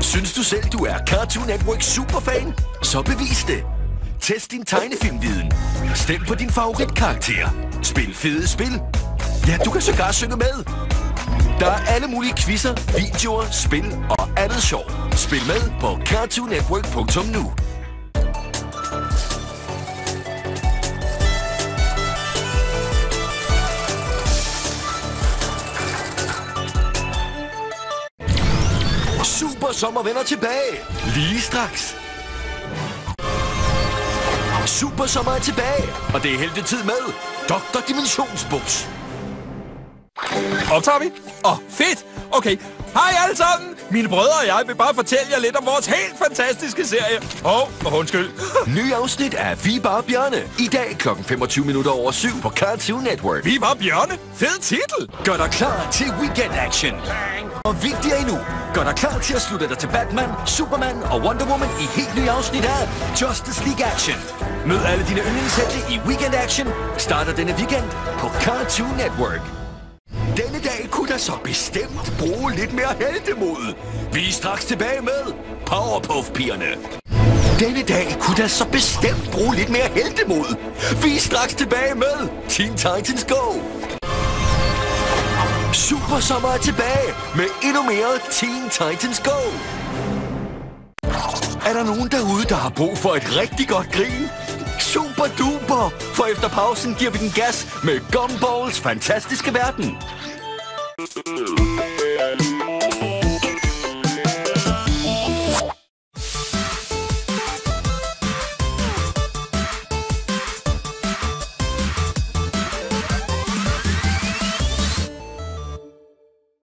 Synes du selv, du er Cartoon Network superfan? Så bevis det. Test din tegnefilmviden. Stem på din favoritkarakter. Spil fede spil. Ja, du kan sågar synge med. Der er alle mulige quizzer, videoer, spil og andet sjov. Spil med på cartoonnetwork.nu. Super sommer vender tilbage. Lige straks. Super sommer er tilbage, og det er heldigtid med Dr. Dimensionsbuks. Optager vi? Fedt! Okay, hej alle sammen! Mine brødre og jeg vil bare fortælle jer lidt om vores helt fantastiske serie. Undskyld. Ny afsnit af Vi er bare Bjørne. I dag kl. 7:25 på Cartoon Network. Vi er bare Bjørne? Fed titel! Gør dig klar til weekend action. Og vigtigere endnu, gør dig klar til at slutte dig til Batman, Superman og Wonder Woman i helt nye afsnit af Justice League Action. Mød alle dine yndlingshelte i weekend action. Starter denne weekend på Cartoon Network. Denne dag kunne der så bestemt bruge lidt mere heltemod. Vi er straks tilbage med Powerpuff-pigerne. Denne dag kunne der så bestemt bruge lidt mere heltemod. Vi er straks tilbage med Teen Titans Go. Super sommer er tilbage med endnu mere Teen Titans Go. Er der nogen derude, der har brug for et rigtig godt grin? Super duper! For efter pausen giver vi den gas med Gumballs fantastiske verden.